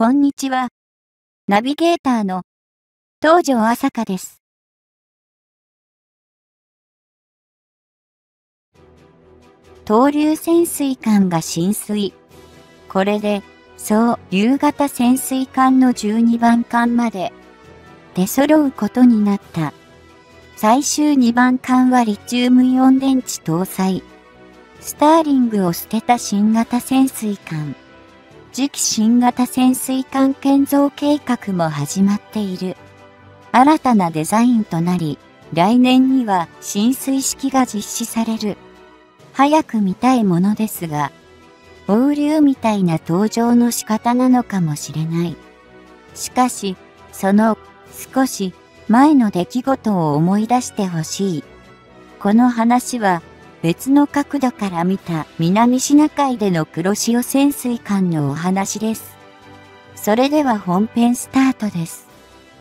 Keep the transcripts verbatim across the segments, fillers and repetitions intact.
こんにちは。ナビゲーターの東條朝香です。東流潜水艦が進水。これで、そう、夕型潜水艦のじゅうにばん艦まで出揃うことになった。最終にばん艦はリチウムイオン電池搭載。スターリングを捨てた新型潜水艦。次期新型潜水艦建造計画も始まっている。新たなデザインとなり、来年には進水式が実施される。早く見たいものですが、放流みたいな登場の仕方なのかもしれない。しかし、その少し前の出来事を思い出してほしい。この話は別の角度から見た南シナ海での黒潮潜水艦のお話です。それでは本編スタートです。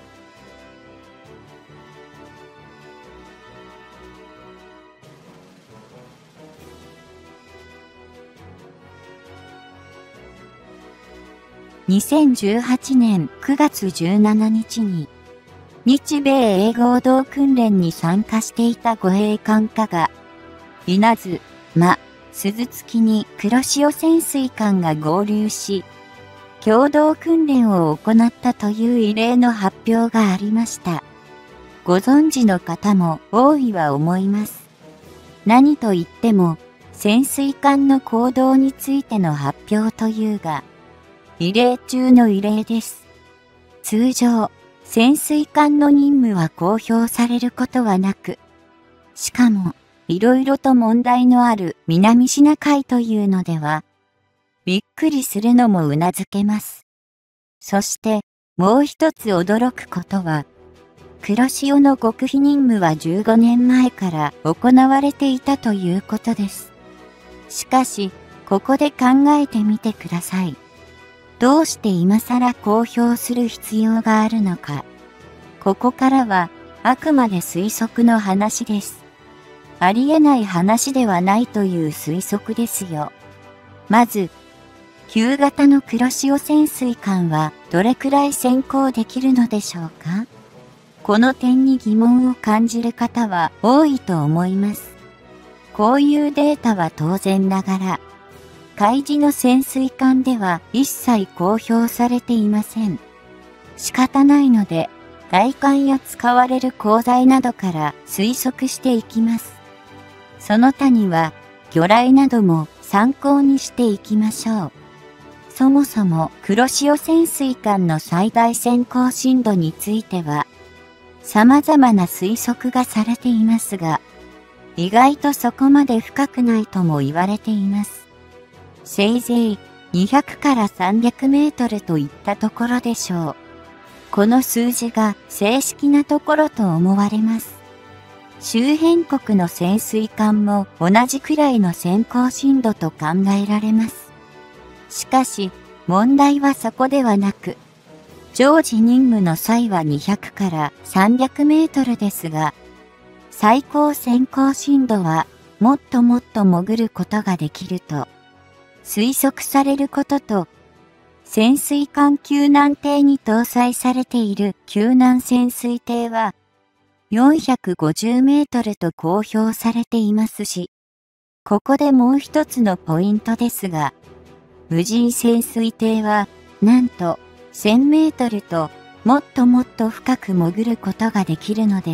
にせんじゅうはちねんくがつじゅうしちにちに日米英合同訓練に参加していた護衛艦加賀、稲妻、鈴月に黒潮潜水艦が合流し、共同訓練を行ったという異例の発表がありました。ご存知の方も多いは思います。何と言っても潜水艦の行動についての発表というが、異例中の異例です。通常、潜水艦の任務は公表されることはなく、しかも、いろいろと問題のある南シナ海というのでは、びっくりするのもうなずけます。そして、もう一つ驚くことは、黒潮の極秘任務はじゅうごねんまえから行われていたということです。しかし、ここで考えてみてください。どうして今更公表する必要があるのか。ここからはあくまで推測の話です。ありえない話ではないという推測ですよ。まず、旧型の黒潮潜水艦はどれくらい潜航できるのでしょうか？この点に疑問を感じる方は多いと思います。こういうデータは当然ながら、海自の潜水艦では一切公表されていません。仕方ないので、外観や使われる鋼材などから推測していきます。その他には、魚雷なども参考にしていきましょう。そもそも黒潮潜水艦の最大潜航深度については、様々な推測がされていますが、意外とそこまで深くないとも言われています。せいぜいにひゃくからさんびゃくメートルといったところでしょう。この数字が正式なところと思われます。周辺国の潜水艦も同じくらいの潜航深度と考えられます。しかし、問題はそこではなく、常時任務の際はにひゃくからさんびゃくメートルですが、最高潜航深度はもっともっと潜ることができると、推測されることと、潜水艦救難艇に搭載されている救難潜水艇はよんひゃくごじゅうメートルと公表されていますし、ここでもう一つのポイントですが、無人潜水艇はなんとせんメートルともっともっと深く潜ることができるのです。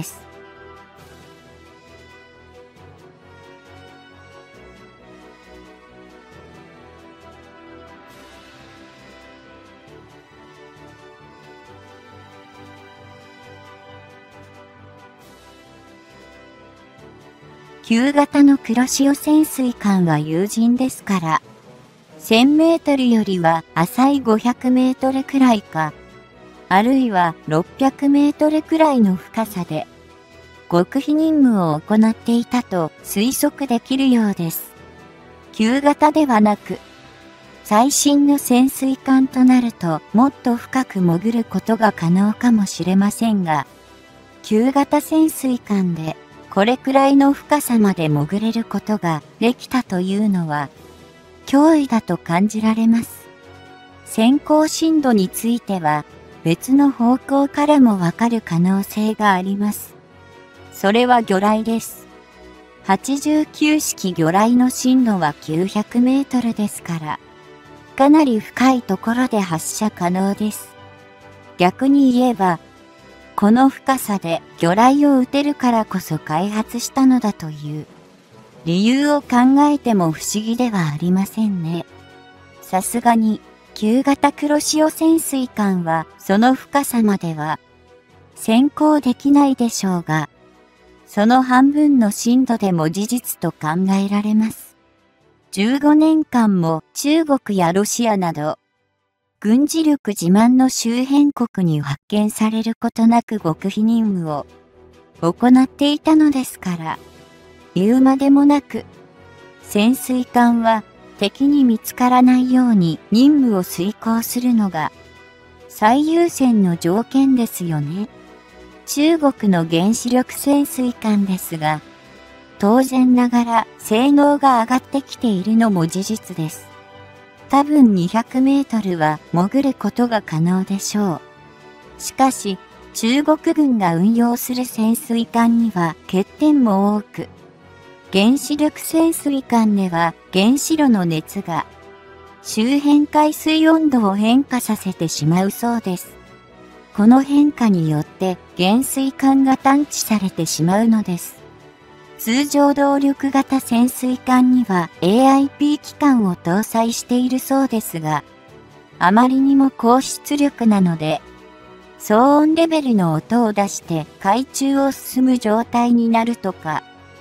旧型の黒潮潜水艦は有人ですから、せんメートルよりは浅いごひゃくメートルくらいか、あるいはろっぴゃくメートルくらいの深さで、極秘任務を行っていたと推測できるようです。旧型ではなく、最新の潜水艦となるともっと深く潜ることが可能かもしれませんが、旧型潜水艦で、これくらいの深さまで潜れることができたというのは、脅威だと感じられます。 先行深度については別の方向からもわかる可能性があります。それは魚雷です。はちじゅうきゅう式魚雷の深度はきゅうひゃくメートルですから、かなり深いところで発射可能です。逆に言えば、この深さで魚雷を撃てるからこそ開発したのだという理由を考えても不思議ではありませんね。さすがに旧型黒潮潜水艦はその深さまでは潜航できないでしょうが、その半分の深度でも事実と考えられます。じゅうごねんかんも中国やロシアなど、軍事力自慢の周辺国に発見されることなく極秘任務を行っていたのですから、言うまでもなく、潜水艦は敵に見つからないように任務を遂行するのが最優先の条件ですよね。中国の原子力潜水艦ですが、当然ながら性能が上がってきているのも事実です。多分にひゃくメートルは潜ることが可能でしょう。しかし、中国軍が運用する潜水艦には欠点も多く、原子力潜水艦では原子炉の熱が周辺海水温度を変化させてしまうそうです。この変化によって減衰管が探知されてしまうのです。通常動力型潜水艦には エーアイピー 機関を搭載しているそうですが、あまりにも高出力なので、騒音レベルの音を出して海中を進む状態になるとか、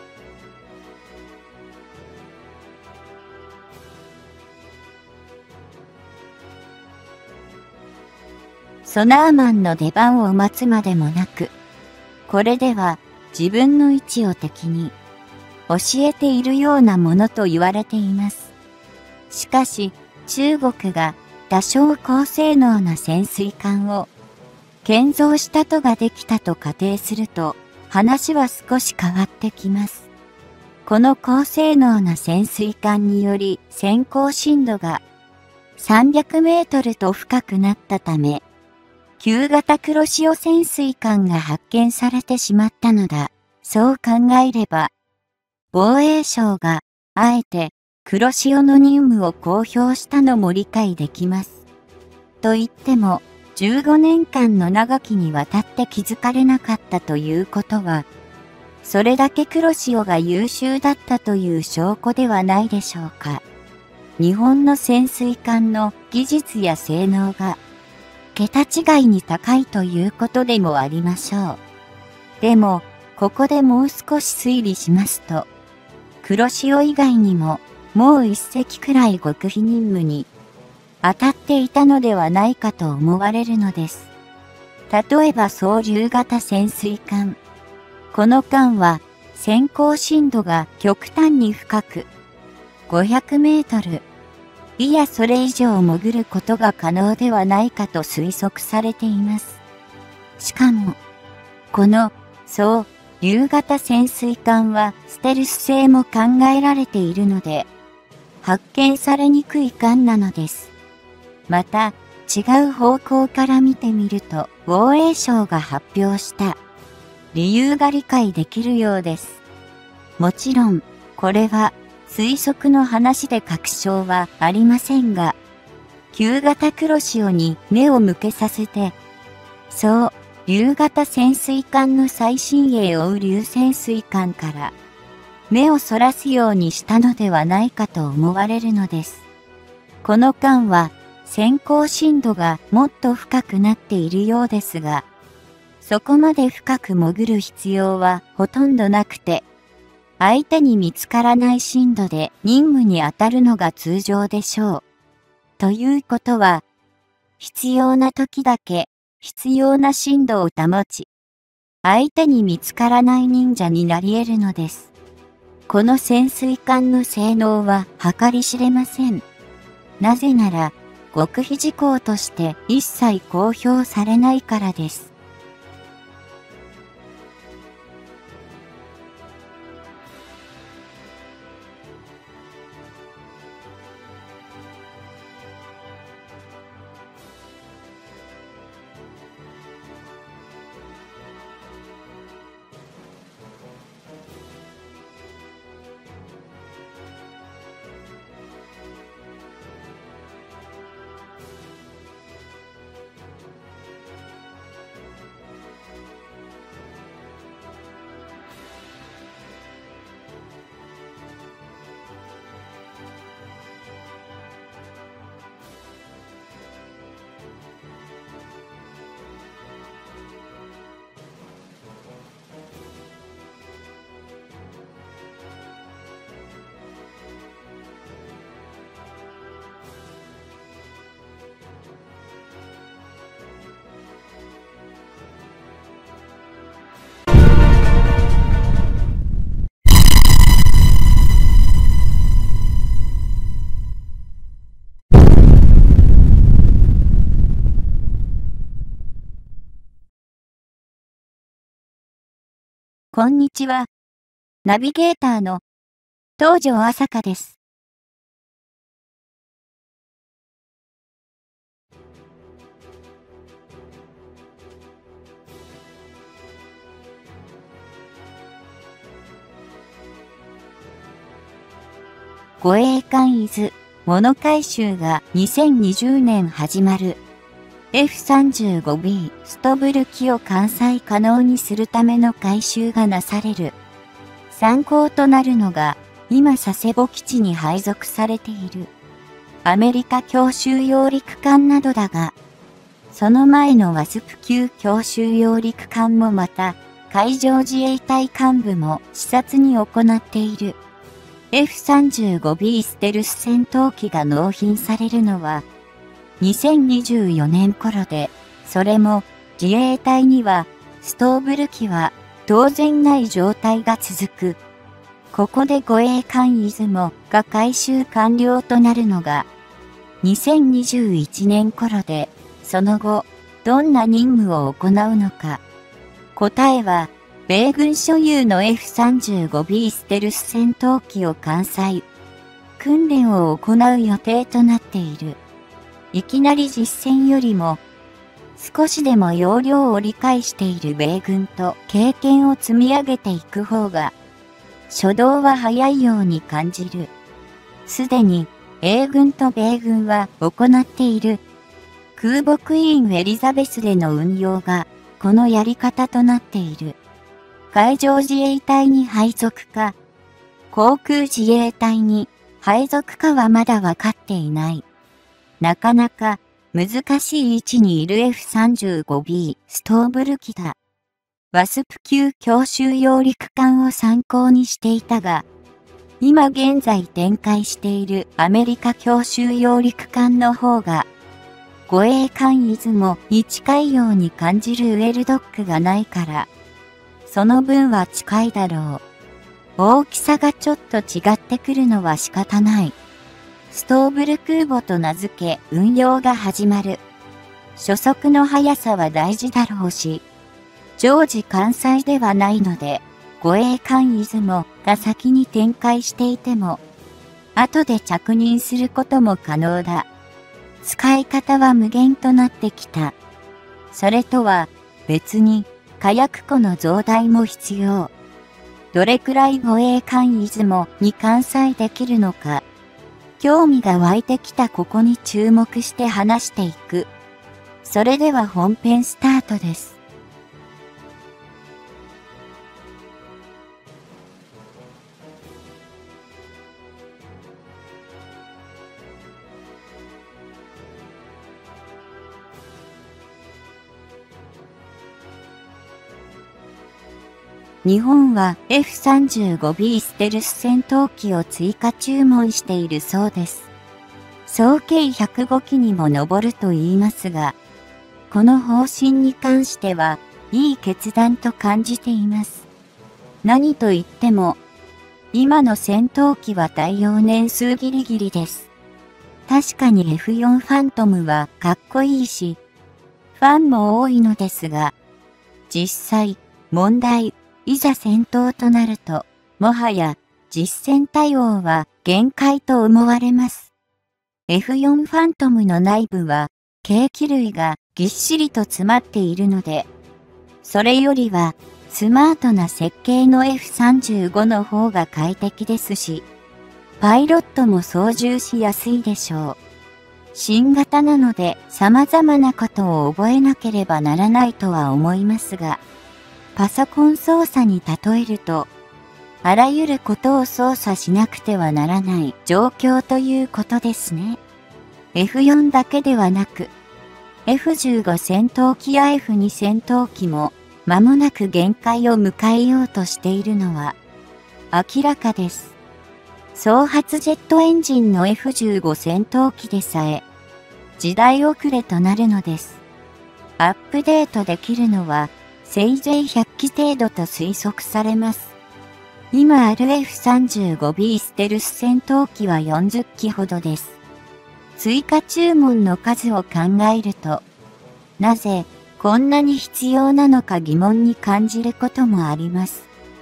ソナーマンの出番を待つまでもなく、これでは自分の位置を敵に教えているようなものと言われています。しかし中国が多少高性能な潜水艦を建造したとができたと仮定すると話は少し変わってきます。この高性能な潜水艦により潜航深度がさんびゃくメートルと深くなったため、旧型黒潮潜水艦が発見されてしまったのだ。そう考えれば、防衛省があえて黒潮の任務を公表したのも理解できます。と言っても、じゅうごねんかんの長きにわたって気づかれなかったということは、それだけ黒潮が優秀だったという証拠ではないでしょうか。日本の潜水艦の技術や性能が桁違いに高いということでもありましょう。でも、ここでもう少し推理しますと、黒潮以外にももう一隻くらい極秘任務に当たっていたのではないかと思われるのです。例えば総流型潜水艦。この艦は潜航深度が極端に深く、ごひゃくメートル、いやそれ以上潜ることが可能ではないかと推測されています。しかも、この総流型潜水艦はステルス性も考えられているので、発見されにくい艦なのです。また、違う方向から見てみると、防衛省が発表した理由が理解できるようです。もちろん、これは推測の話で確証はありませんが、旧型黒潮に目を向けさせて、そう、流型潜水艦の最新鋭を追う流潜水艦から目をそらすようにしたのではないかと思われるのです。この艦は潜航深度がもっと深くなっているようですが、そこまで深く潜る必要はほとんどなくて、相手に見つからない深度で任務に当たるのが通常でしょう。ということは、必要な時だけ必要な深度を保ち、相手に見つからない忍者になり得るのです。この潜水艦の性能は計り知れません。なぜなら、極秘事項として一切公表されないからです。 こんにちは。ナビゲーターの東條朝香です。護衛艦伊豆物改修がにせんにじゅうねん始まる。エフさんじゅうごビー ストブル機を艦載可能にするための改修がなされる。参考となるのが、今佐世保基地に配属されているアメリカ強襲揚陸艦などだが、その前のワスプ級強襲揚陸艦もまた、海上自衛隊幹部も視察に行っている。エフさんじゅうごビー ステルス戦闘機が納品されるのは、にせんにじゅうよねん頃で、それも自衛隊にはストーブル機は当然ない状態が続く。ここで護衛艦出雲が改修完了となるのがにせんにじゅういちねん頃で、その後どんな任務を行うのか。答えは、米軍所有の エフさんじゅうごビー ステルス戦闘機を艦載、訓練を行う予定となっている。いきなり実戦よりも、少しでも要領を理解している米軍と経験を積み上げていく方が、初動は早いように感じる。すでに、英軍と米軍は行っている、空母クイーンエリザベスでの運用が、このやり方となっている。海上自衛隊に配属か、航空自衛隊に配属かはまだ分かっていない。なかなか難しい位置にいる エフさんじゅうごビー ストーブル機だ。ワスプ級強襲揚陸艦を参考にしていたが、今現在展開しているアメリカ強襲揚陸艦の方が、護衛艦出雲に近いように感じるウェルドックがないから、その分は近いだろう。大きさがちょっと違ってくるのは仕方ない。ストーブル空母と名付け運用が始まる。初速の速さは大事だろうし、常時艦載ではないので、護衛艦出雲が先に展開していても、後で着任することも可能だ。使い方は無限となってきた。それとは別に、火薬庫の増大も必要。どれくらい護衛艦出雲に艦載できるのか。興味が湧いてきたここに注目して話していく。それでは本編スタートです。日本は エフさんじゅうごビー ステルス戦闘機を追加注文しているそうです。総計ひゃくごきにも上ると言いますが、この方針に関してはいい決断と感じています。何と言っても、今の戦闘機は耐用年数ギリギリです。確かに エフフォー ファントムはかっこいいし、ファンも多いのですが、実際、問題、いざ戦闘となると、もはや実戦対応は限界と思われます。エフフォー ファントムの内部は計器類がぎっしりと詰まっているので、それよりはスマートな設計の エフさんじゅうご の方が快適ですし、パイロットも操縦しやすいでしょう。新型なので様々なことを覚えなければならないとは思いますが、パソコン操作に例えると、あらゆることを操作しなくてはならない状況ということですね。エフフォー だけではなく、エフじゅうご 戦闘機や エフツー 戦闘機も間もなく限界を迎えようとしているのは明らかです。総発ジェットエンジンの エフじゅうご 戦闘機でさえ時代遅れとなるのです。アップデートできるのはせいぜいひゃっき程度と推測されます。今ある エフさんじゅうごビー ステルス戦闘機はよんじゅっきほどです。追加注文の数を考えると、なぜこんなに必要なのか疑問に感じることもあります。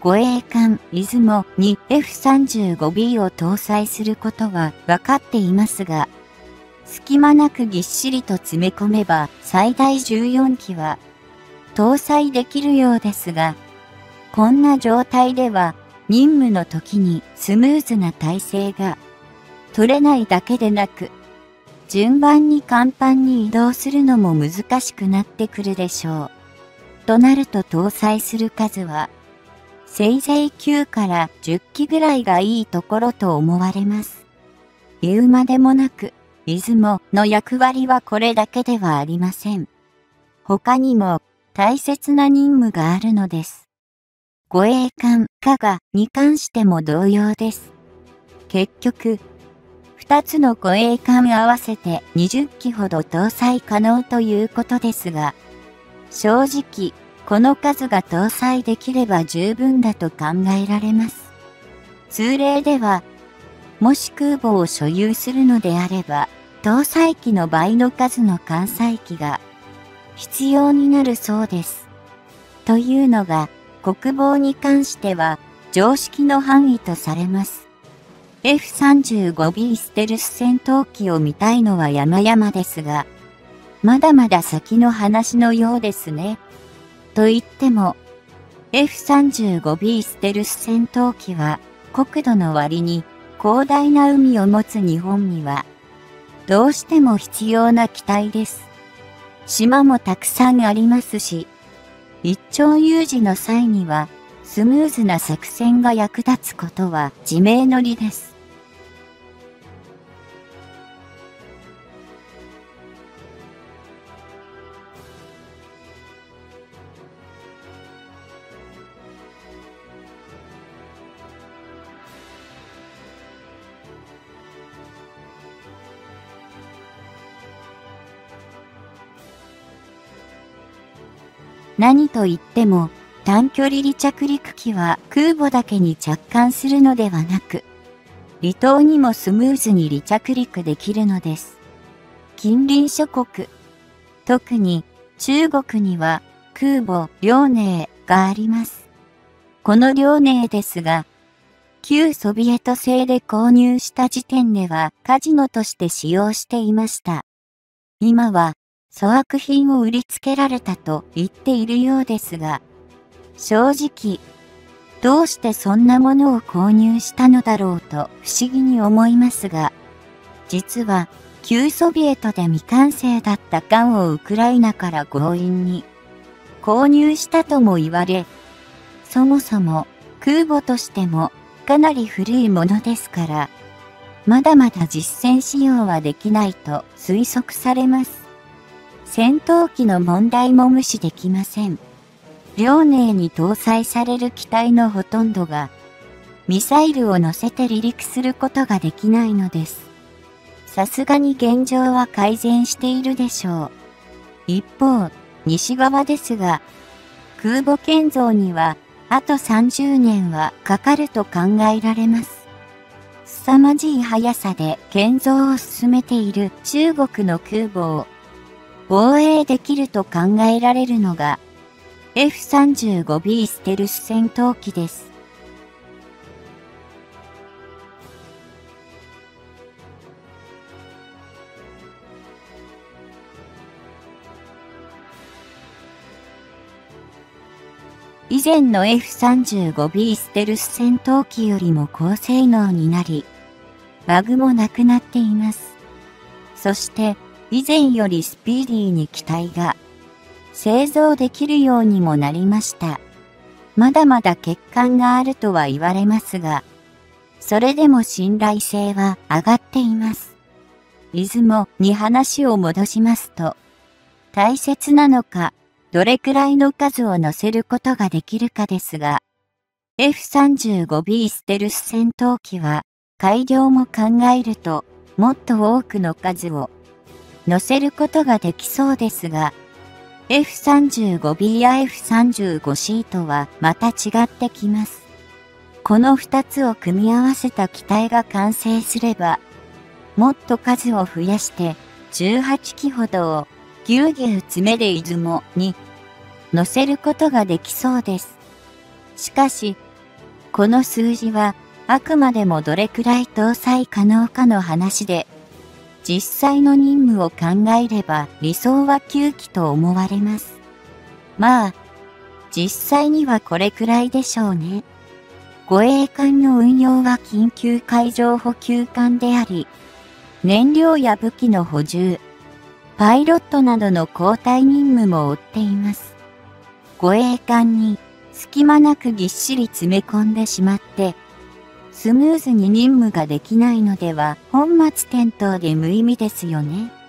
護衛艦出雲に エフさんじゅうごビー を搭載することは分かっていますが、隙間なくぎっしりと詰め込めば最大じゅうよんきは搭載できるようですが、こんな状態では任務の時にスムーズな体制が取れないだけでなく、順番に甲板に移動するのも難しくなってくるでしょう。となると搭載する数は、せいぜいきゅうからじゅっきぐらいがいいところと思われます。言うまでもなく、出雲の役割はこれだけではありません。他にも大切な任務があるのです。護衛艦加賀に関しても同様です。結局、二つの護衛艦合わせてにじゅっきほど搭載可能ということですが、正直、この数が搭載できれば十分だと考えられます。通例では、もし空母を所有するのであれば、搭載機の倍の数の艦載機が必要になるそうです。というのが、国防に関しては常識の範囲とされます。エフさんじゅうごビー ステルス戦闘機を見たいのは山々ですが、まだまだ先の話のようですね。と言っても、エフさんじゅうごビー ステルス戦闘機は国土の割に広大な海を持つ日本にはどうしても必要な機体です。島もたくさんありますし、一朝有事の際にはスムーズな作戦が役立つことは自明の理です。何と言っても短距離離着陸機は空母だけに着艦するのではなく、離島にもスムーズに離着陸できるのです。近隣諸国、特に中国には空母遼寧があります。この遼寧ですが、旧ソビエト製で購入した時点ではカジノとして使用していました。今は粗悪品を売りつけられたと言っているようですが、正直、どうしてそんなものを購入したのだろうと不思議に思いますが、実は旧ソビエトで未完成だった艦をウクライナから強引に購入したとも言われ、そもそも空母としてもかなり古いものですから、まだまだ実戦使用はできないと推測されます。戦闘機の問題も無視できません。遼寧に搭載される機体のほとんどが、ミサイルを乗せて離陸することができないのです。さすがに現状は改善しているでしょう。一方、西側ですが、空母建造にはあとさんじゅうねんはかかると考えられます。凄まじい速さで建造を進めている中国の空母を防衛できると考えられるのが エフさんじゅうごビー ステルス戦闘機です。以前の エフさんじゅうごビー ステルス戦闘機よりも高性能になり、バグもなくなっています。そして、以前よりスピーディーに機体が製造できるようにもなりました。まだまだ欠陥があるとは言われますが、それでも信頼性は上がっています。出雲に話を戻しますと、大切なのか、どれくらいの数を乗せることができるかですが、エフさんじゅうごビー ステルス戦闘機は、改良も考えると、もっと多くの数を乗せることができそうですが、エフさんじゅうごビー や エフさんじゅうごシー とはまた違ってきます。このふたつを組み合わせた機体が完成すれば、もっと数を増やしてじゅうはちきほどをぎゅうぎゅう詰めで出雲に乗せることができそうです。しかし、 この数字はあくまでもどれくらい搭載可能かの話で、実際の任務を考えれば理想はきゅうきと思われます。まあ、実際にはこれくらいでしょうね。護衛艦の運用は緊急海上補給艦であり、燃料や武器の補充、パイロットなどの交代任務も負っています。護衛艦に隙間なくぎっしり詰め込んでしまって、スムーズに任務ができないのでは本末転倒で無意味ですよね。